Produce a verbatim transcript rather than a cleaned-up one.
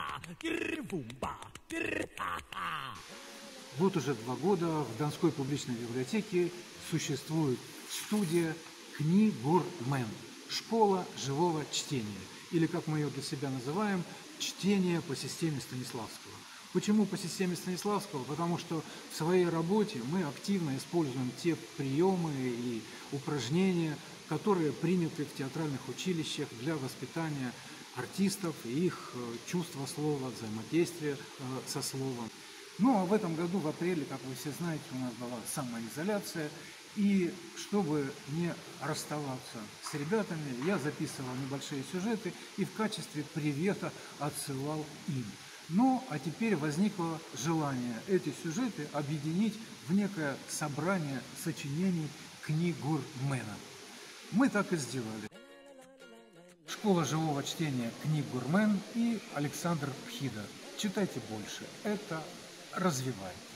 Вот уже два года в Донской публичной библиотеке существует студия «Книгурмен» – школа живого чтения, или, как мы ее для себя называем, чтение по системе Станиславского. Почему по системе Станиславского? Потому что в своей работе мы активно используем те приемы и упражнения, которые приняты в театральных училищах для воспитания артистов и их чувства слова, взаимодействия со словом. Ну а в этом году, в апреле, как вы все знаете, у нас была самоизоляция. И чтобы не расставаться с ребятами, я записывал небольшие сюжеты и в качестве привета отсылал им. Ну, а теперь возникло желание эти сюжеты объединить в некое собрание сочинений Книгурмена. Мы так и сделали. Школа живого чтения «Книгурмен» и Александр Пхида. Читайте больше. Это развивает.